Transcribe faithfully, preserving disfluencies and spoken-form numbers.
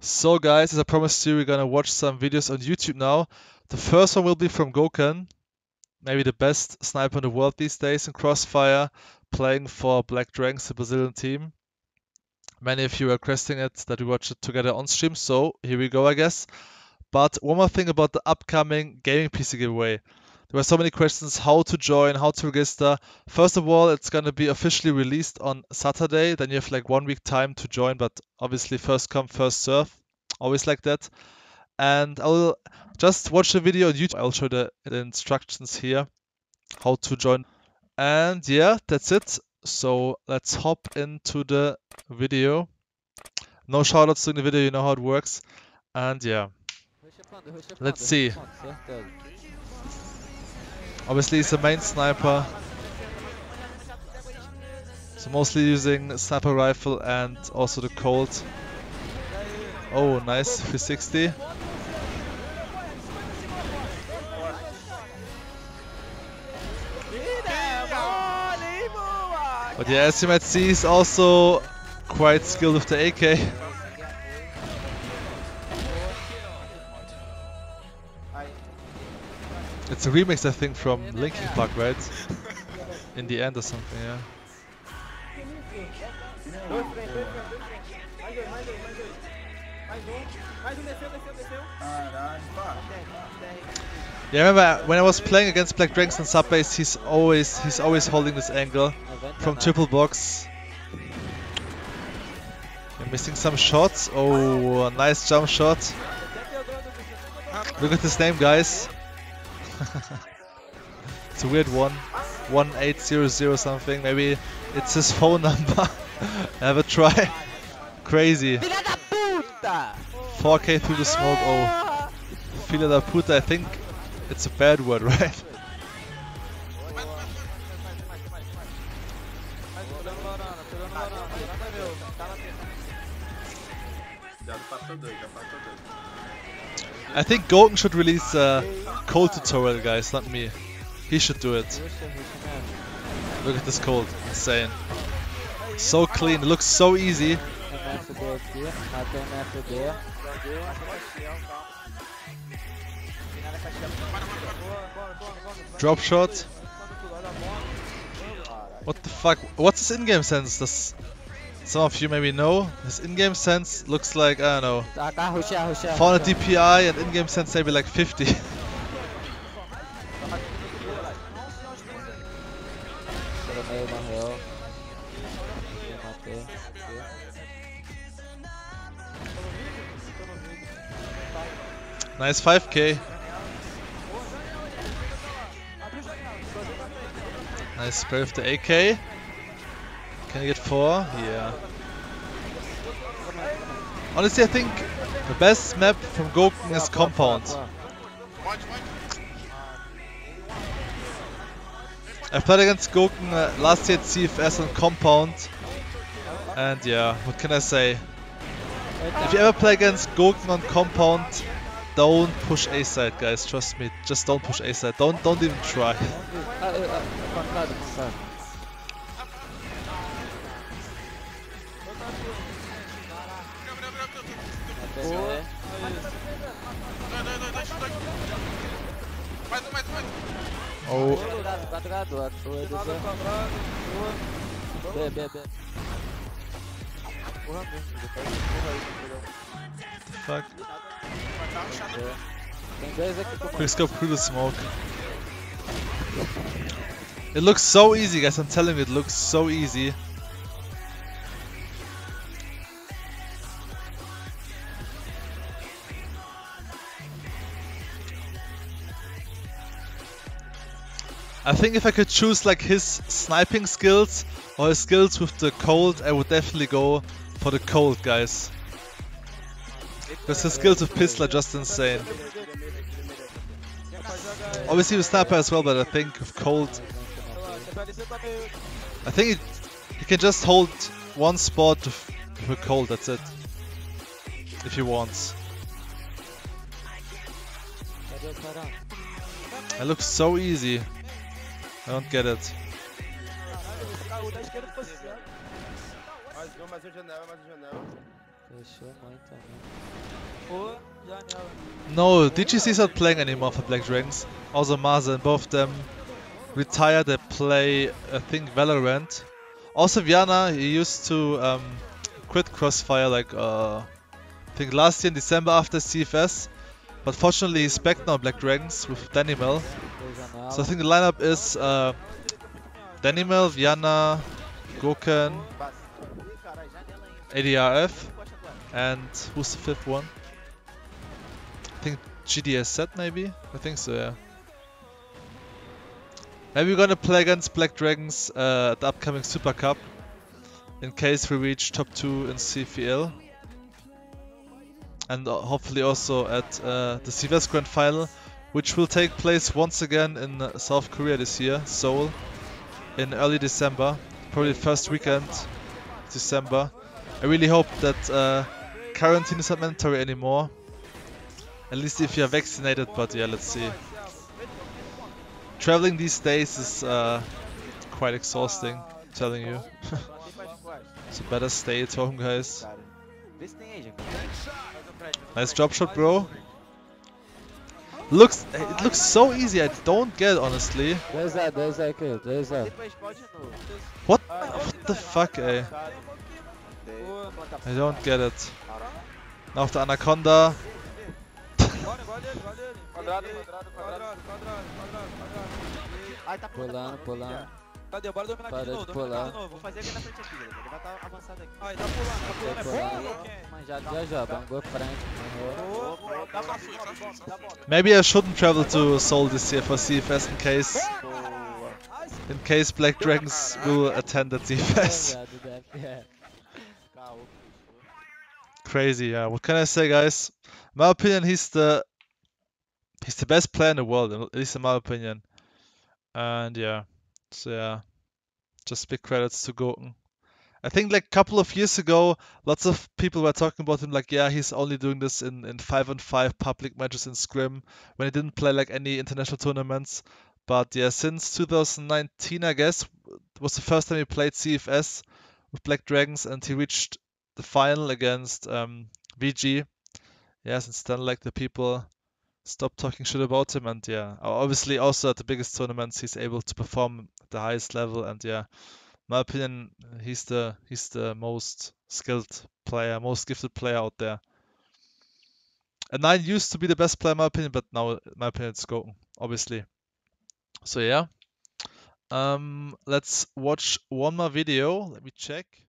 So guys, as I promised you, we're gonna watch some videos on YouTube now. The first one will be from Gouken, maybe the best sniper in the world these days in Crossfire, playing for Black Dragons, the Brazilian team. Many of you are requesting it that we watch it together on stream, so here we go, I guess. But one more thing about the upcoming gaming P C giveaway. There were so many questions how to join, how to register. First of all, it's going to be officially released on Saturday. Then you have like one week time to join, but obviously first come, first serve. Always like that. And I'll just watch the video on YouTube. I'll show the, the instructions here, how to join. And yeah, that's it. So let's hop into the video. No shoutouts in the video, you know how it works. And yeah, let's see. Obviously he's a main sniper, so mostly using sniper rifle and also the Colt. Oh, nice, three sixty. But yeah, as you might see, he's also quite skilled with the A K. It's a remix, I think, from Linkin Park, right? In the end or something, yeah. Yeah, I remember when I was playing against Black Dragons and Subbase, he's always he's always holding this angle from triple box. I'm missing some shots. Oh, a nice jump shot. Look at this name, guys. It's a weird one. one eight zero zero something. Maybe it's his phone number. Have a try. Crazy. four K through the smoke. Oh. Filha da puta, I think it's a bad word, right? I think Gouken should release a Colt tutorial, guys, not me. He should do it. Look at this Colt, insane. So clean, it looks so easy. Drop shot. What the fuck? What's his in-game sense? Does some of you maybe know? His in-game sense looks like, I don't know, four hundred D P I and in-game sense maybe like fifty. Nice five K. Nice spray with the A K. Can you get four? Yeah. Honestly, I think the best map from Gouken is Compound. I played against Gouken uh, last year at C F S on Compound. And yeah, what can I say? If you ever play against Gouken on Compound, don't push A side, guys. Trust me. Just don't push A side. Don't don't even try. Oh. The fuck? Quick scope through the smoke. It looks so easy, guys. I'm telling you, it looks so easy. I think if I could choose like his sniping skills or his skills with the Colt, I would definitely go for the Colt, guys. Because his skills with pistol are just insane. Obviously with sniper as well, but I think with Colt, I think he, he can just hold one spot with a Colt, that's it. If he wants. It looks so easy. I don't get it. Mais um, mais um janela, mais um janela. Fechou muito também. Ô, janela. No, D G C's not playing anymore for Black Dragons. Also Maza and both of them retired. They play, I think, Valorant. Also Viana, he used to um, quit Crossfire like uh, I think last year in December after C F S. But fortunately he's back now Black Dragons with Danimel. Dois janela. So I think the lineup is uh, Danimel, Viana, Goken, A D R F, and who's the fifth one? I think G D S Z maybe? I think so, yeah. Maybe we're gonna play against Black Dragons uh, at the upcoming Super Cup, in case we reach top two in C F L. And uh, hopefully also at uh, the C V S Grand Final, which will take place once again in uh, South Korea this year, Seoul, in early December, probably the first weekend December. I really hope that uh, quarantine is not mandatory anymore, at least if you are vaccinated, but yeah, let's see. Traveling these days is uh, quite exhausting, I'm telling you. So better stay at home, guys. Nice drop shot, bro. Looks, it looks so easy. I don't get it, honestly. dois A, dois A aqui, dois A. What? What the fuck, eh? I don't get it. Now the Anaconda. Quadrado, quadrado, quadrado, quadrado, quadrado, quadrado. Ai, tá Pulando, pulando. Cadê? Bora dominar aqui Para de novo, de dominar pular. aqui de novo. Vou fazer aqui na frente aqui, galera. Ele vai estar avançado aqui. Ai, tá pulando, tá pulando, é Pulando. bom, ok. Manjado já já, bangou frente. Morreu. Boa, boa, dá bomba, dá bomba, dá bomba. Maybe I shouldn't travel to Seoul this year for C F S in case, Boa. in case Black Dragons will attend at C F S. Viado do F F. Caô. Crazy, yeah. What can I say, guys? In my opinion, he's the he's the best player in the world, at least in my opinion. And yeah, so yeah, just big credits to Goten. I think like a couple of years ago, lots of people were talking about him like, yeah, he's only doing this in, in five on five public matches in Scrim when he didn't play like any international tournaments. But yeah, since two thousand nineteen, I guess, was the first time he played C F S with Black Dragons, and he reached the final against um, V G. Yeah, since then, like the people stopped talking shit about him, and yeah, obviously also at the biggest tournaments, he's able to perform at the highest level, and yeah. In my opinion, he's the he's the most skilled player, most gifted player out there. And Nine used to be the best player in my opinion, but now in my opinion it's Goten, obviously. So yeah. Um let's watch one more video. Let me check.